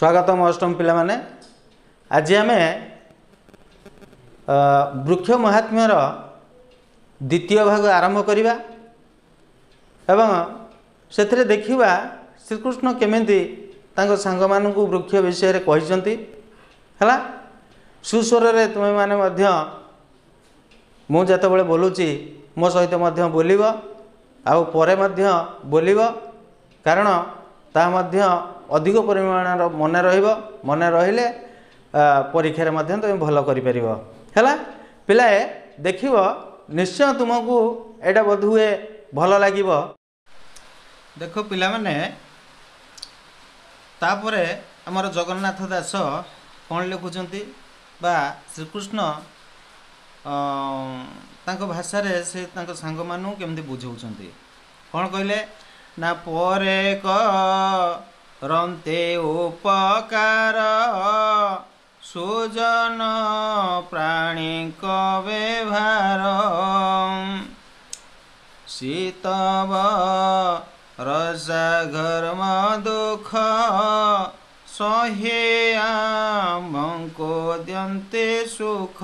स्वागतम अष्टम पिला माने आज आम वृक्ष महात्म्यर द्वितीय भाग आरंभ करवा एवं से देखा श्रीकृष्ण केमिति सांग मानू वृक्ष विषय कहते है सुस्वर तुम्हें माने मुझे बोलूची मो सहित बोल बोल कारण ता अधिक परिमाण मन मन रहिले परीक्षा तुम भल कर पिलाए देख निश्चय तुमको एटा बोध हुए भल लगे। देख पिला माने तापरे आमर जगन्नाथ दास कौन लिखुंट बा श्रीकृष्ण तांको भाषा रे से तांको सांग मानू केमती बुझाउछंती कौन कहले ना परे करन्ते उपकार सुजन प्राणी व्यवहार शीतव रसा घर्म दुख सहेयामको द्यन्ते सुख।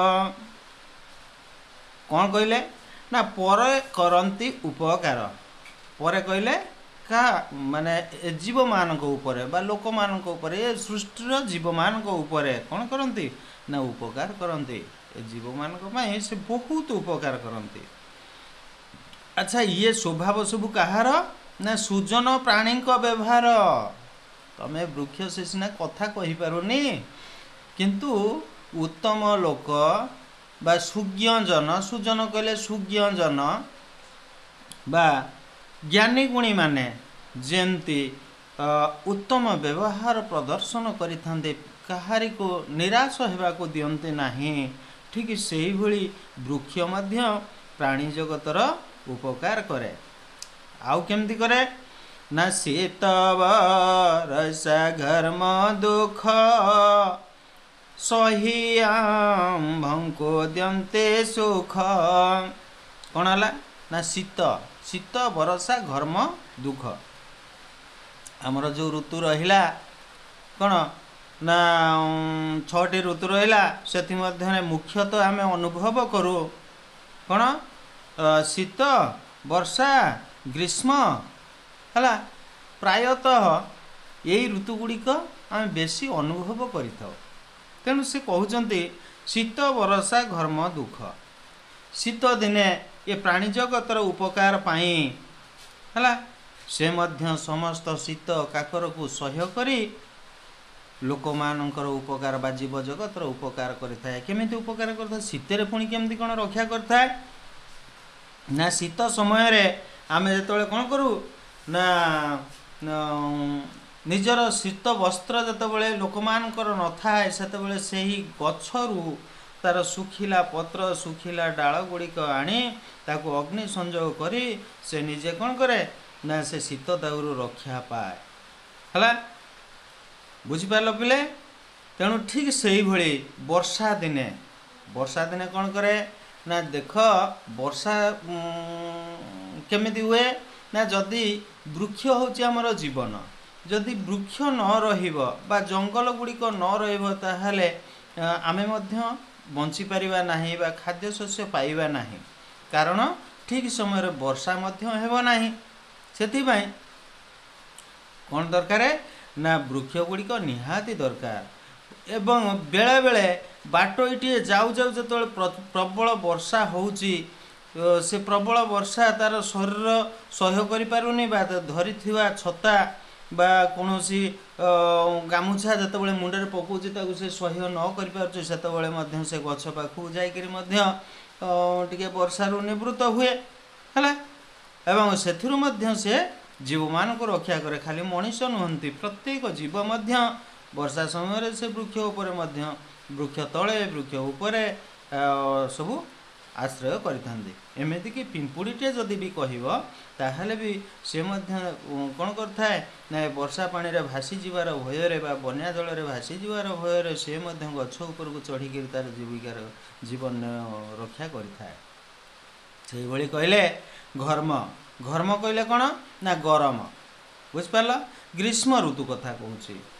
कौन कहले ना पर करन्ति उपकार पर कहले का माने जीव मानक ऊपर बा लोक मानक ऊपर ए सृष्टिर जीव मानक ऊपर कौन करन्ति ना उपकार करन्ति जीव मानक पई से बहुत उपकार करन्ति। अच्छा ये स्वभाव सब कहार ना सुजन प्राणी व्यवहार तमे वृक्ष से सीना कथा कहि पारुनी किंतु उत्तम लोक बा सुज्ञ जन सुजन कहले सुज्ञ जन बा ज्ञानी गुणी माने जेमती उत्तम व्यवहार प्रदर्शन करिथांते कहारी को निराश होगा को दियंते नाही ठीक से ही भली वृक्ष मध्य प्राणी जगतर उपकार करे। आउ केमती करे ना शीतव रसा घर्म दुख सहियाम्भंको द्यन्ते सुख। कौन है ना शीत शीत बरसा घर्म दुख आमर जो ऋतु रहिला कौन ना 6टी ऋतु रहिला से मुख्यतः आम अनुभव करू कौन शीत वर्षा ग्रीष्म है प्रायतः यही ऋतु गुड़िक आम बेसी अनुभव करिथाउ तेणु से कहते शीत वर्षा घर्म दुख शीत दिने ये प्राणी जगतर उपकार पाई है से मध्य समस्त शीत काकर को सह्य करी लोक मानकर उपकार बा जीव जगतर उपकार करिथाए। केमिति उपकार करता शीतरे पुणी केमती कौन रक्षा करता ना शीत समय रे आमे जेतबेले कौन करू ना निजर शीत वस्त्र जेतबेले लोक मानकर न थाए सेतबेले सेही गछरू तार सुखिला पत्र सुखिला डाल गुड़िक आनी ताको अग्नि संजोग करी से निजे कौन करे ना से शीत दाउरू रक्षा पाए है बुझिपार पिले। तेणु ठीक से ही भली वर्षा दिने कौन करे ना देख वर्षा केमिति हुए ना जदि वृक्ष होची हमर जीवन जदि वृक्ष न रहिबो बा जंगल गुड़िक न रहिबो ताहाले आमे मध्य बंची पारिबा नाही बा खाद्य शस्य पाइबा नाही कारण ठीक समय वर्षा मध्य हेबो नाही सेति पई कोन दरकार ना वृक्ष गुड़िक निहाती दरकार एवं बेले बेले बाट इटे जाऊ जाऊ जतबेले प्रबल वर्षा होउची से प्रबल वर्षा तार शरीर सह्य करि पारुनी बा धरी थिवा छता बा कौनसी गामुछा जितेबाला मुंडे पकाउछि ताकू से सह्य न करि सेतबेले मध्य से गछ पाखु जाइकरी मध्य टिके वर्षारु निवृत्त हुए है एवं सेथिरु मध्य से जीव मान को रक्षा करे खाली मनीष नुहंती प्रत्येक जीव मध्य वर्षा समय से वृक्ष उपरे मध्य वृक्ष तले वृक्ष उपरे सबू आश्रय करिथांती एमिति कि पिंपुड़ीटे जदि भी कहब ताहले भी से मध्य कौन करथाए ना वर्षा पानी रे भासी जीवार भय बा बन्या जल रे भासी जीवार भय से मध्य गछ ऊपर को चढ़ी तार जीविकार जीवन रक्षा करिथाए। से भली कहले घर्म कहले कौन ना गरम बुझिपार ग्रीष्म ऋतु कथा कहूँ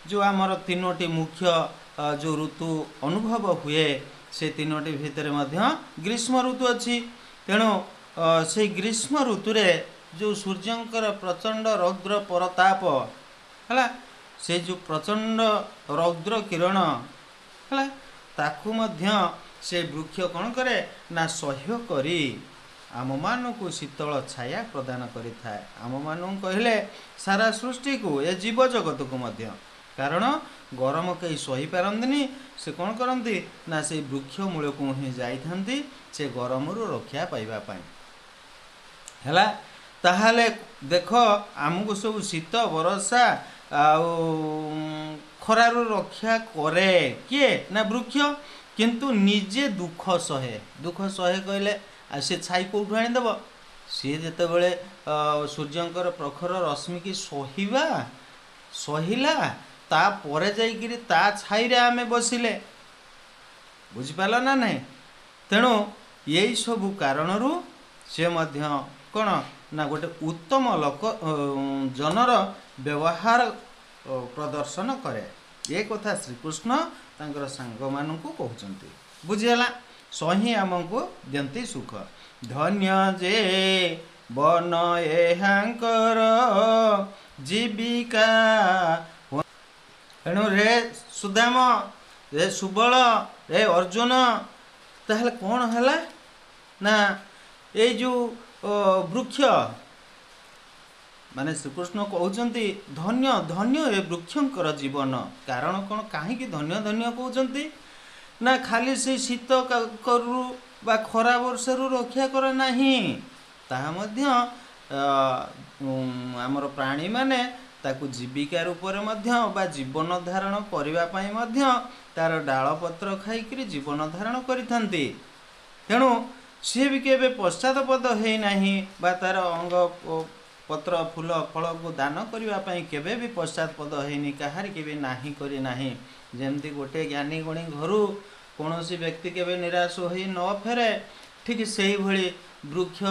जो आमर तीनोटी मुख्य जो ऋतु अनुभव हुए से तीनोटी भितर मध्य ग्रीष्म ऋतु अच्छी तेणु से ग्रीष्म ऋतु रे जो सूर्यंकर प्रचंड रौद्र परताप है से जो प्रचंड रौद्र किरण है ताकू मध्य से वृक्ष कौन करे ना सह्य करी आम मान को शीतल छाया प्रदान करिथाए आम मान कहले सारा सृष्टि को ए जीव जगत को मध्य कारण गरम कई सही पारंदिनी से कौन करती ना से वृक्ष मूल को ही जाइथांती से गरम रक्षा पाइबा पाई हैला ताहाले देख आमको सब शीत वर्षा खरारु रक्षा करे किए ना वृक्ष किंतु निजे दुख सहे कहले से छाई कौटू आनीदेव सी जिते सूर्यंकर प्रखर रश्मि की सहिला तापर जाइकिरी ता छाई रे आमे बसिले बुझिपाल ना नहीं तेणु यही सबु कारणरू से मध्य कौन ना गोटे उत्तम लोक जनर व्यवहार प्रदर्शन करे ये कथा श्रीकृष्ण तांकर सांग मानू कहते बुझीगला सही आमको दियंती सुख धन्य जे बन एहांकर जीविका तेणु रे सुदाम रे सुबल रे अर्जुन ताहले कौन है ना ये जो वृक्ष माने श्रीकृष्ण कहते धन्य धन्य ए वृक्षंकर जीवन कारण कौन कहीं धन्य धन्य कहते ना खाली से शीत करू बा खरा वर्षारू रक्षा करे नाही ताहा मध्य आमर प्राणी माने ताकू जीविका रूप में जीवन धारण करने तार डाल पत्र खाई जीवन धारण करिथांती तेणु सी भी केबे पश्चातपद है नहीं बा तार अंग पत्र फूल फल को दान करने केबे भी पश्चातपद है कहार के नाही करी नाही जेमती गोटे ज्ञानी गुणी घर कौन व्यक्ति केबे निराश हो न फेरे ठीक से ही भली वृक्ष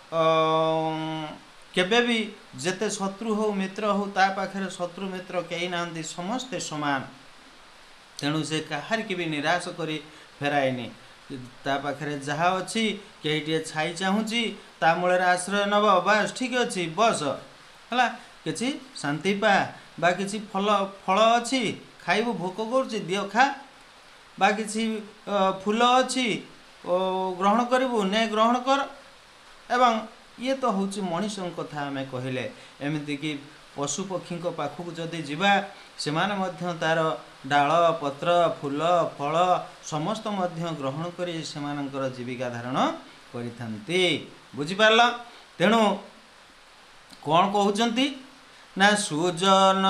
केबे भी जेते शत्रु हो मित्र हो ता पाखरे शत्रु मित्र कई नांदी समस्ते समान तेणु से कहार के भी निराश करी फेराएनी ता पाखरे जहा अच्छी कई छाई चाहूँगी ता मूल आश्रय नब बस ठीक अच्छी बस है कि शांति पा बा किसी फल फल अच्छी खाइबू भोक कर दियो खा बा किसी फूल अच्छी ग्रहण करू ने ग्रहण कर एवं ये तो हूँ मनीष कथा आम कहले एमती कि पशु पक्षी पाखक जदि जीवा से तार डाल पत्र फूल फल समस्त ग्रहण कर जीविका धारण करिथांती बुझिपार तेणु कौन कहते ना सुजन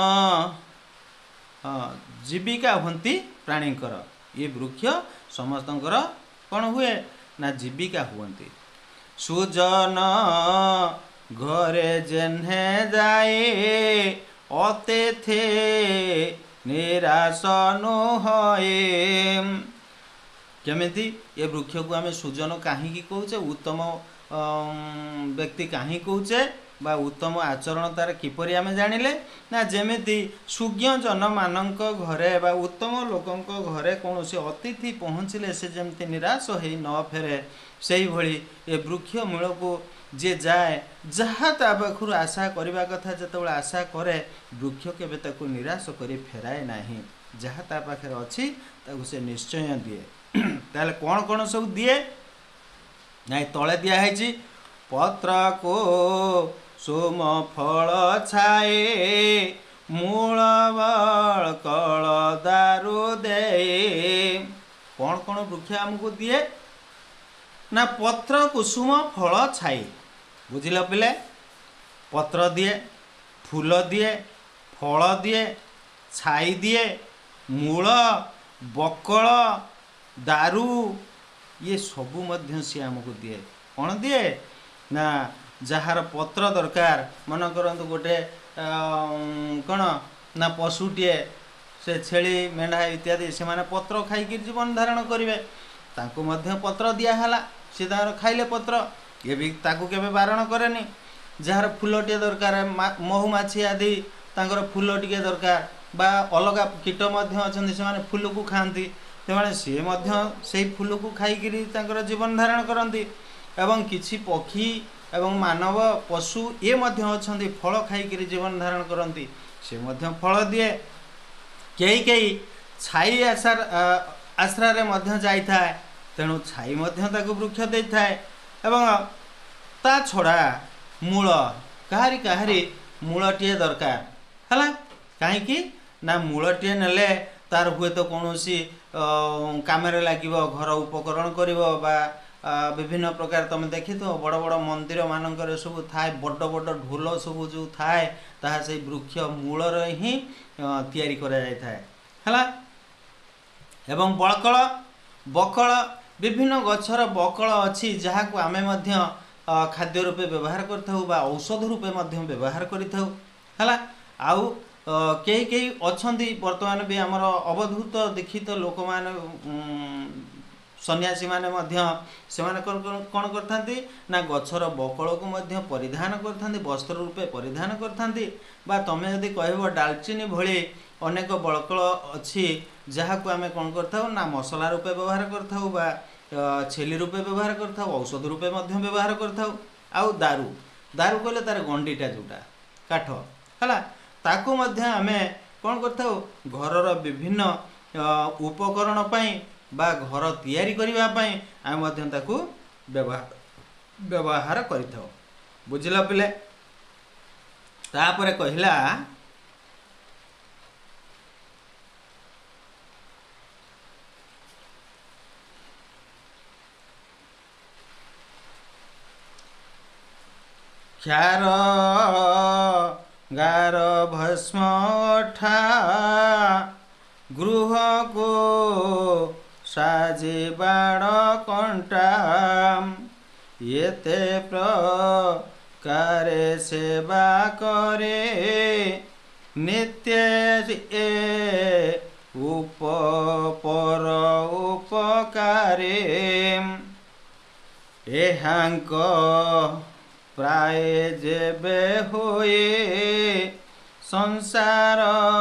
जीविका हंती प्राणीकर ये वृक्ष समस्त कौन हुए ना जीविका हुंती सुजन घरे जेन्हे जाए अतिथि निराश नुहे केमिति ये वृक्ष को आम सुजन कहीं कौचे उत्तम व्यक्ति कहीं कौचे बा उत्तम आचरण तार किपरि आमे जानिले ना जेमिति सुज्ञ जन मानक घरे बा उत्तम लोकंक घरे कौनसी अतिथि पहुँचले से जमती निराश हो न फेरे से भली ये वृक्ष मूल को जे जाए जहाँ ता पाखु आशा करने कथा जो आशा करे वृक्ष केबे ताकू निराश करी फेराए नाही जहाँ ता पाखे अच्छी ताकू से निश्चय दिए ताले कौन कौन सब दिए नाई तले दिखाई पत्र को सोम फल छाए मूल बल कल दारू दे कौन कौन वृक्ष आमको दिए ना पत्र कुसुम फल छाई बुझिल पिले पत्र दिए फूल दिए फल दिए छाई दिए मूल बकल दारू ये सबू मध्य सी आमको दिए कौन दिए ना जार पत्र दरकार मन करंतु गोटे कौन ना पशुटे से छेली मेढ़ा इत्यादि से माने पत्र खाई जीवन धारण करेंगे तांको मध्य पत्र दियाहला सी तार खाइले पत्र ये भी ताकू केबे बारण करेनी जार फूलटे दरकार महुमाछी आदि तांकर फूल टिके दरकार बा अलगा कीट मध्य अछन्ति सेमाने फूल को खाती तेमाने सी से फूल को खाई जीवन धारण करती एवं किछि पक्षी एवं मानव पशु ये मध्य अछन्ति फल खाई जीवन धारण करती से मध्य फल दिए कई छाई आश्रारे मध्य जाइथाए तेणु छाई मध्य ताकु वृक्ष देइथाए एवं ता छड़ा मूल काहारी काहारी मूलटीए दरकार है कहीं ना मूलटीए नेले तार हुए तो कौन सी काम लगे घर उपकरण कर विभिन्न प्रकार तुम देखी तो बड़ बड़ मंदिर मानक सब थाए बड़ बड़ ढोल सब जो थाए ताहा से वृक्ष मूल ही तैयारी करा जाय थाए हला एवं बकल बकल विभिन्न गछर बकल अच्छी जहाँ को आमे मध्य खाद्य रूपे व्यवहार करथाउ बा औषध रूपे मध्य व्यवहार करिथाउ हला आउ कई कई अछंती वर्तमान भी आमर अवधूत दीक्षित लोक मान सन्यासी माने मध्य सेमाने कौन करथांती ना गछर बकल को मध्य परिधान करथांती वस्त्र रूपे परिधान करथांती बा तमे यदि कहबो डालचीनी भली अनेक बकल अच्छी जहाँ को आमे कौन करथाउ ना मसला रूपे व्यवहार करथाउ बा छेली रूपे व्यवहार करथाउ औषध रूपे मध्य व्यवहार करथाउ आउ दारू दारू कहले तार गंडीटा जोटा काठ हला ताकू मध्य आमे कौन करथाउ घरर विभिन्न उपकरण पई बा घर तैयारी करिवा पई आमे मध्य ताकू व्यवहार करिथाउ बुझिला पिले तापरे कहिला क्षार गार भस्म ठा गृह को साजे बाड़ कंटा येते प्रकारे सेवा करे नित्य पर उपकारे एहांक प्राय जेबे होए संसार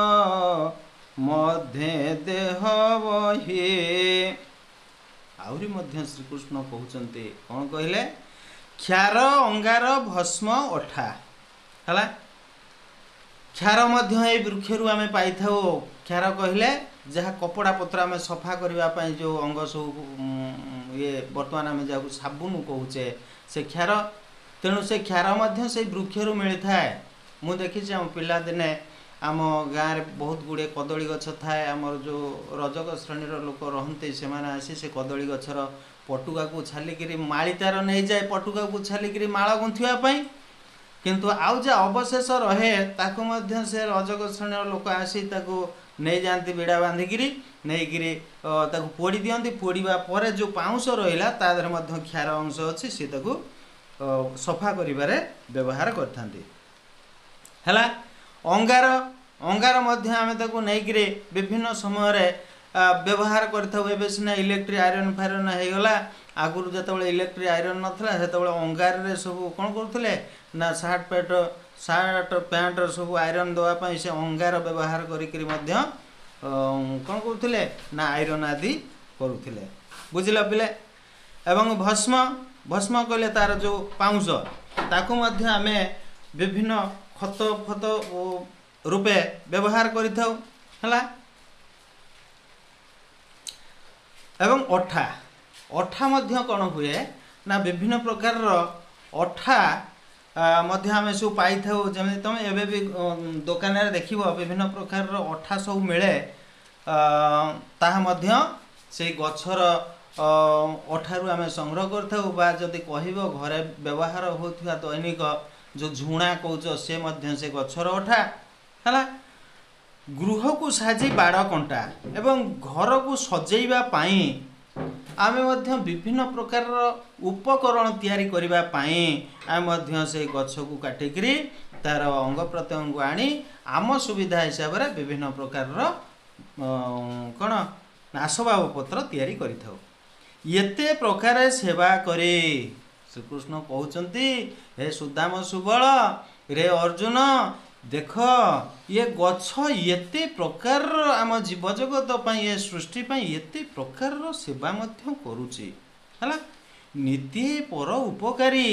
मध्य देह बही आउरी मध्य श्रीकृष्ण कहते कौन कहले क्षार अंगार भस्म अठा है क्षार मध्य ये वृक्षरु आमे पाई थाओ क्षार कहले जहाँ कपड़ा पत्र आमे सफा करने जो अंग सब ये बर्तमान आमे जाकु साबुन कहूचे से क्षार तेणु से क्षार मध्य से वृक्षरु मिलता है मु देखी आम पिला दिने आम गाँव में बहुत गुड़े कदली गछ थाए आमर जो रजक श्रेणीर लोक रहते से आसी से कदली गछर पटुका को छालिकी मालितार नहीं जाए पटुका को छालिकी माला गुंथवाई किंतु आउ जा अवशेष रहे ताकू मध्य से रजक श्रेणीर लोक आसी ताकू नहीं जाती बिड़ा बांधिकी नहीं पोड़ी दियंती पोड़ा पर जो पाउंश रहा तादर मध्य क्षार अंश अच्छी सी ताकू सफा करिबारे व्यवहार करथांती हला अंगार अंगार मध्य आमे ताकू नैकिरे विभिन्न समय रे व्यवहार करथाउ एबे सिना इलेक्ट्रिक आयरन फायरन हे गला आगुरु जतबेले इलेक्ट्रिक आयरन नथला सेतबेले अंगार रे सब कोन करथले ना शर्ट पैंट सब आयरन दवा पई से अंगार व्यवहार करिकरी मध्य कोन करथले ना आयरन आदि करूथले बुझिला पिले एवं भस्म भस्म कहले तार जो पाउंश ताकू मध्य आमे विभिन्न खत फत रूपे व्यवहार करिथाउ हला एवं अठा अठा मध्य कौन हुए ना विभिन्न प्रकार अठा मध्य आमे सब पाई थाउ जमे तुम एबे भी दुकान रे देखिबो विभिन्न प्रकार अठा सब मिले ताहा मध्य से गछर अठारु आमे संग्रह करथाउ बा जदि कहबो घरे व्यवहार होथुवा दैनिक जो झुणा कौच से मध्य से गछर अठा हला गृह को साजी बाड़ कंटा एवं घर को सजेइबा पाई आमे मध्य विभिन्न प्रकार उपकरण तैयारी करिबा पाई आमे मध्य से गछ को काटिकरी तार अंग प्रत्यंग को आनी आम सुविधा हिसाब रे विभिन्न प्रकार कौन आसबाब पत्र तैयारी करिथाउ येते प्रकार सेवा करे श्रीकृष्ण कहउचंती हे सुदाम सुबल रे अर्जुन देख ये गछ एते प्रकार आम जीवजगत ये सृष्टि एते प्रकार सेवा मध्य करुची हला नीति पर उपकारी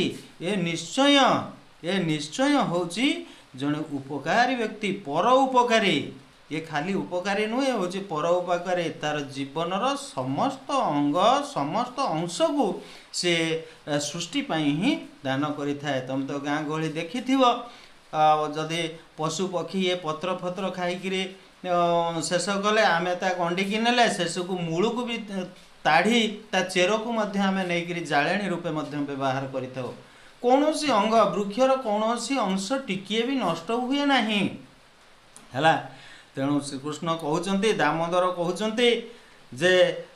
ये निश्चय होची जने उपकारी व्यक्ति पर उपकारी ये खाली उपकारी नुहे हूँ पर उपकारी तार जीवनर समस्त अंग समस्त अंश को से सृष्टि ही दान करें। तुम तो गाँ गहली देखि जदि पशु पक्षी ये पत्र फत्र खाई शेष कले आम गंडी की नेले शेष को मूल को भी ताड़ी ता चेर को आम नहीं जाले रूपे व्यवहार कर कौन अंग वृक्षर कौन अंश टिकिए भी नष्ट हुए ना है। तेणु श्रीकृष्ण कहते दामोदर कहते जे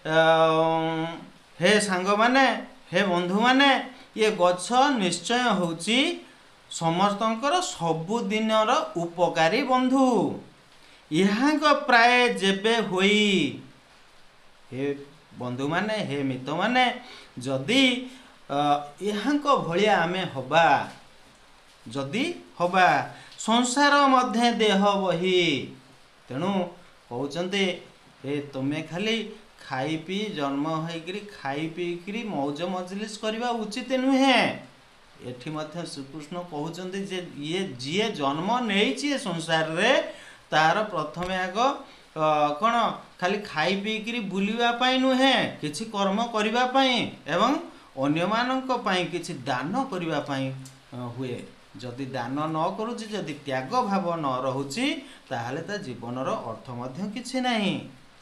हे सांग माने हे बंधु माने ये गछ निश्चय होची समस्तंकर सबुदिनर उपकारी बंधु यहाँ प्राय जेबे होई हे बंधु माने हे मित माने जदि यहाँ भलिया आमे हबा जदि हबा संसार मध्य देह बही तेणु कहते हे तुमे खाली खाई पी जन्म होकर खाई पीकरी मौज मजलिस करवा उचित नुहे। एठी मध्य श्रीकृष्ण कहते जे ये जी जन्म नहीं संसार रे तार प्रथम आग कौन खाली खाई पीकरी बुलवाई नुहे किछि कर्म करने एवं अन्य मानक पई किछि दान करने हुए। जदि दान न करुछि जदि त्याग भाव न रहुछि ताहले ता जीवनर अर्थ मध्य किछि नहीं।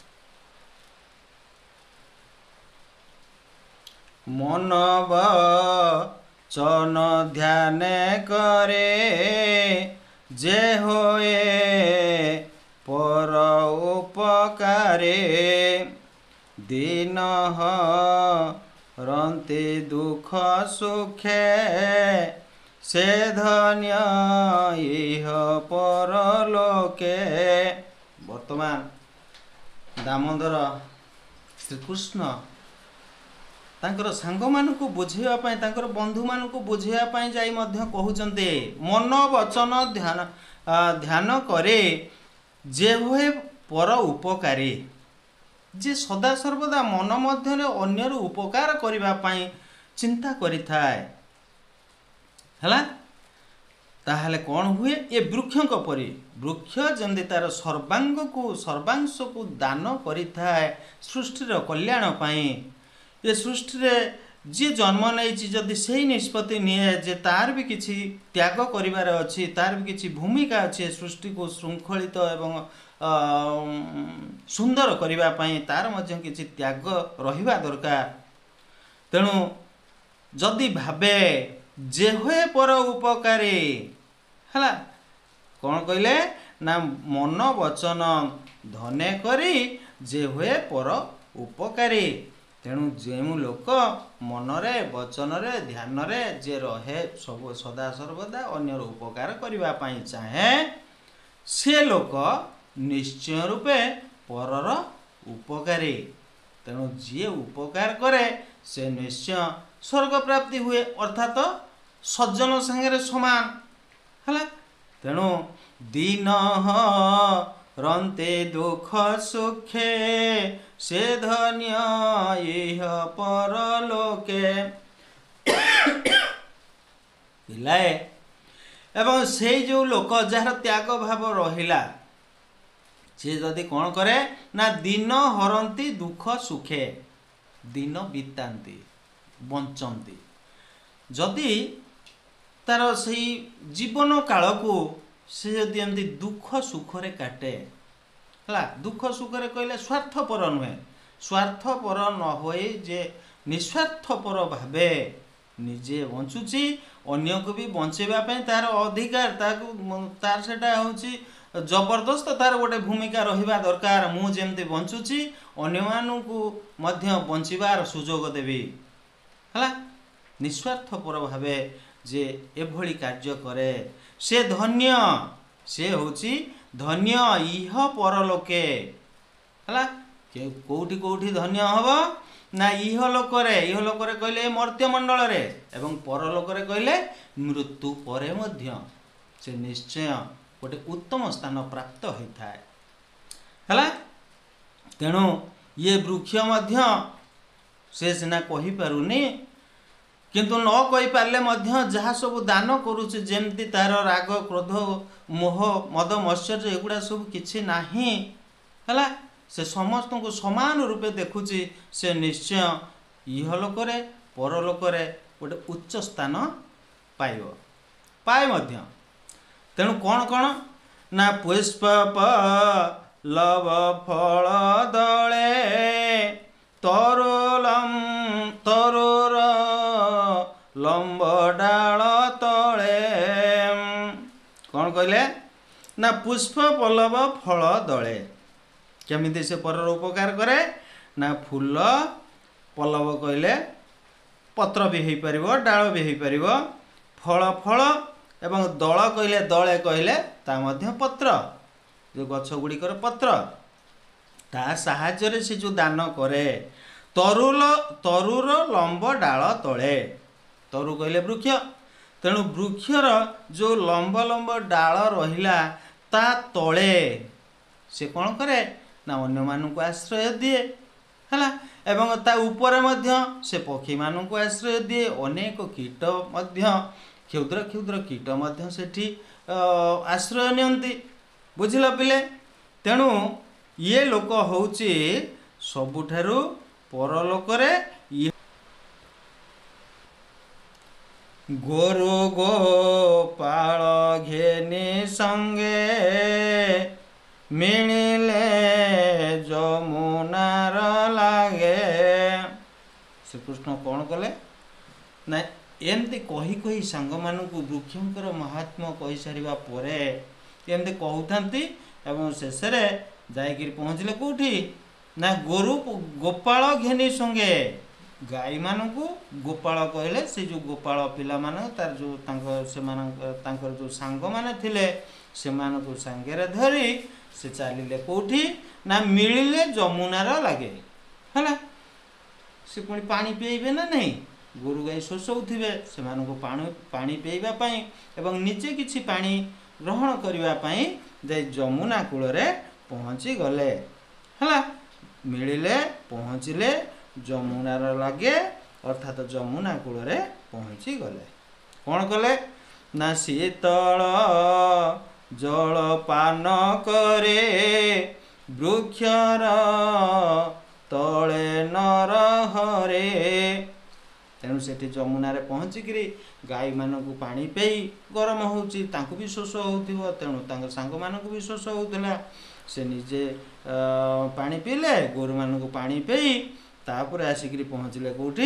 मन वचन ध्यान करे जे होए पर उपकारे दीन रंते दुख सुखे से धन्य इह परलोके। वर्तमान दामोदर श्रीकृष्ण तांकर सांग मानकु बुझेवाई तांकर बंधु मानकु बुझेवाई जाई मध्य कहउचंते मन वचन ध्यान करे जे होए पर उपकारी जे सदा सर्वदा मन मध्य अन्यर उपकार करिबा पई चिंता करिथाय हला ताहले कौन हुए ये वृक्षों परी वृक्ष जमी तार सर्वांश को दान करिथाय सृष्टिर कल्याण पाई। ये सृष्टि रे जी जन्म नहीं जदि से निष्पत्ति निए जे तार भी किछि त्याग करिबार अछि तार भी किछि भूमिका अछि सृष्टि को श्रृंखलित एवं सुंदर करिबा पई तार मध्य किछि त्याग रहिबा दरकार। तेणु जदि भाबे जे हुए पर उपकारी हला कौन कहले ना मन वचन धने करी जे हुए पर उपकारी। तेणु जो लोक मनरे वचनरे ध्यानरे जे रहे सब सदा सर्वदा अन्यर उपकार करिबा पई चाहे से लोक निश्चय रूपे परर उपकारी। तेणु जी उपकार करे से निश्चय स्वर्ग प्राप्ति हुए अर्थात सज्जन संगे समान है। तेणु दीन रंते दुख सुखे से धन्य इह परलोके पिलाए एवं से जो लोक जार त्याग भाव रहिला से जदि कौन करे ना दिन हरंती दुख सुखे दिन बीतांती बंचंती जदि तार से जीवन काल को से जदि एमती दुख सुखरे काटे है दुख सुखरे कहले स्वार्थपर नुहे स्वार्थपर न होई जे निस्वार्थपर भावे निजे बंचुची अन्य को भी बंचेबा तार अधिकार तार सेटा होची जबरदस्त तार गोटे भूमिका रहिबा दरकार। मु जेमती बंचुची अन्य मानकु मध्य बंचिबार सुजोग देवी है निस्वार्थपर भावे जे एभली कार्य करे से धन्य से होची धन्य इह परलोके है कोठी कोठी धन्य हब ना इह लोकरे कहले मर्त्य मंडल एवं परलोकरे कहले मृत्यु परे मध्य से निश्चय गोटे उत्तम स्थान प्राप्त होता है। तेणु ये वृक्ष मध्य से सिना कही पारुनी किंतु न कही पारले मध्य जहाँ सब दान करुचे जेमती तार राग क्रोध मोह मद मत्सर्य एगुड़ा सब किछि नाही है से समस्त को समान रूपे देखुची से निश्चय इहलोकरे परलोकरे गोटे उच्च स्थान पाए मध्य। तेणु कौन कौन ना पुष्प लव फल दले तरुर लंब डाल तले कौन कहले ना पुष्प पल्लव फल दले केमिति से परर उपकार करे ना फूल पल्लव कहले पत्र भी हो पार डाल भी हो पार फल फल एवं दल कहले दले कहले ता मध्य पत्र जो गछ गुड़िकर पत्र ता साहाय्य से जो दान करे तरुर लंब डाल तले तरु कहले वृक्ष तेणु वृक्षर जो लंब लंब डाल रहिला ता तले से कौन करे ना अन्य मानक आश्रय दिए है एवं ता ऊपर मध्य से पक्षी मानक आश्रय दिए अनेक कीट मध्य क्षुद्र क्षुद्र कीट मध्य सेठी आश्रय नियंती बुझिल पिले। तेणु ये लोक होउची सबुठारु परलोकरे गोरु गोपाल घेनी संगे मिलिले जमुनार लागे श्रीकृष्ण कौन कले ना एमती कही कही सांग मानू वृक्षंकर महात्मा कही सारिबा परे एमती कहउथांती एवं शेष रे जाइकिर पहुँचले कौटी ना गोरु गोपाल घेनी संगे गाई मानू गोपाल कहले से जो गोपाल पिला माने तार जो तांकर जो सांग माने थिले से मानू सांगे धरी से चलिले कौटी ना मिलिले जमुनार लागे है से पुणी पानी पीबे ना नहीं गोरु गाई शोषौथिबे से पानी पीवा पाई एवं निजे किछि पानी ग्रहण करिवा पाई जे जमुना कूल रे पहुँची गले है मिलिले पहुँचिले जमुनार लागे अर्थात जमुना कूल रे पहुँची गले कौन कले ना शीतल जल पान करे वृक्षर तले नर हरे तेणु से जमुना पहुँचिकी गाई मानू पानी पेई गरम होउची तांकु भी शोष होउथिबो तेणु तांकर सांग मानू भी शोष होउथिला से निजे पानी पीले गोरु मानू पानी पेई तापर आसिक पहुँचले कौटी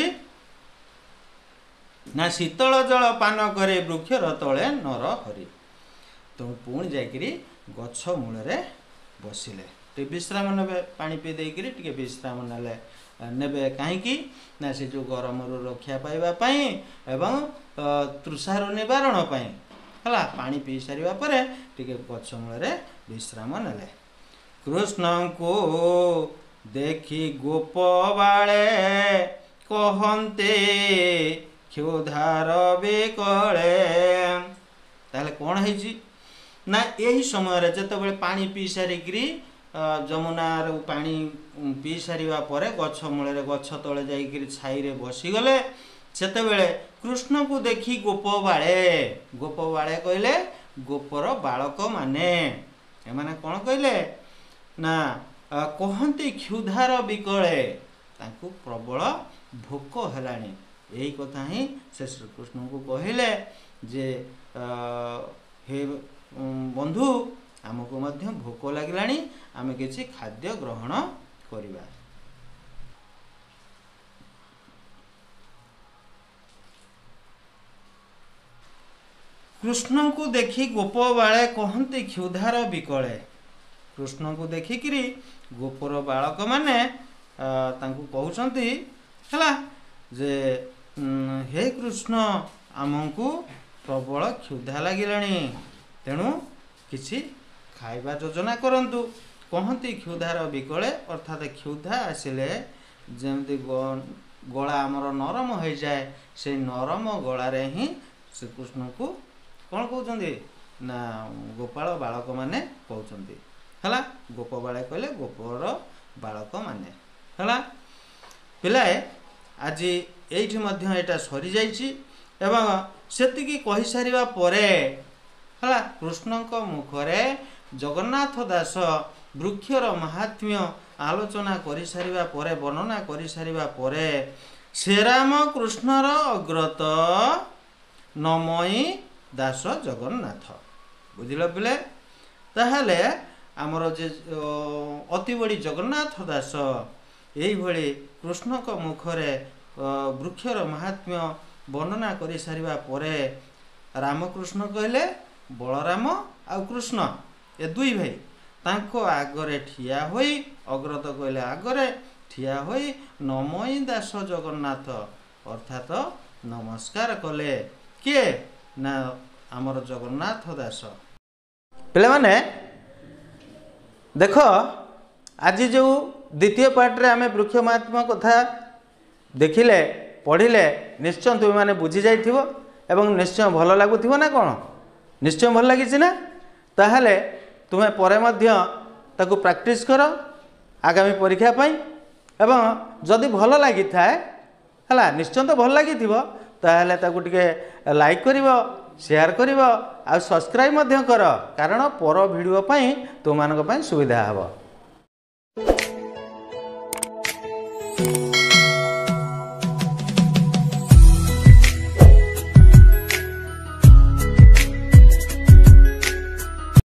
ना शीतल जल पान करे वृक्षर तले नर हरि तो पुणी जाकरी गछ मूल बसिले टे विश्राम ने पानी पी देकरी टे विश्राम ने कहीं ना से जो गरम रक्षा पाइबापी एवं तृषार निवारण है पानी पी सारा पर गछ मूल विश्राम नेले कृष्ण को देखी गोप बाले कहते क्षुधार बिकले ताले कौन है ना यही समय जिते पानी पी सारिकी जमुनार पानी पी सारा पर गछ मूल गछ तले जाइए छाई बसीगले सेतेबेले कृष्ण को देखी गोप बाले कहले गोपर बालक माने एमाने कौन कहले ना कहते क्षुधार बिकले तांकु प्रबल भोक हेलानी यही कथा ही से श्रीकृष्ण को कहले जे हे बंधु आमको मध्य भोक लगिलानी आमे किछि खाद्य ग्रहण करिबा। कृष्ण को देखी गोप बाले कहते क्षुधार बिकले कृष्ण को देखिकी गोपर बालक माने तांकु कहउछंती हला जे हे कृष्ण आमको प्रबल क्षुधा लगिलानी तेणु किछि खाइबा योजना करंतु कहती क्षुधार बिकले अर्थात क्षुधा आसिले जमती गला आमर नरम हो जाए से नरम गलारे ही श्रीकृष्ण को कौन कहते ना गोपाल बालक माने कहउछंती हला गोप बाळे कहले गोपर बालक माने हला पिलाए आज एठी मध्य एटा सरी जाइछि एवं सेतिकी कहि सारिबा परे हला कृष्णक मुखरे जगन्नाथ दास वृक्षर महात्म्य आलोचना करि सारिबा परे वर्णना करि सारिबा परे श्रीराम कृष्णर अग्रत नमयी दास जगन्नाथ बुझिल पिले ताहले आमर जे अति बड़ी जगन्नाथ दास यही भली कृष्णक मुखरे वृक्षर महात्म्य वर्णना करि सारिबा परे रामकृष्ण कहले बलराम आ कृष्ण ए दुई भाई तांको आगरे ठिया होई अग्रत कहले आगरे ठिया होई नमयी दास जगन्नाथ अर्थात नमस्कार कले किए ना आमर जगन्नाथ दास पिले माने देख आज जो द्वितीय पार्ट रे आमे वृक्ष महात्मा कथा देखिले पढ़िले निश्चय तुम मैंने बुझी जाइथिबो एवं निश्चय भल लागुथिबो ना कौन निश्चय भल लागिछि ना ताहले तुम्हें परे मध्य ताकू प्रैक्टिस कर आगामी परीक्षा पाई एवं जदि भल लगी थाए हला निश्चय तो भल लगी ताहले ताकू टिके लाइक करिवो शेयर करिवो आ सब्सक्राइब मध्य कर कारण पर वीडियो पाई तुम मानक पाई सुविधा हबो।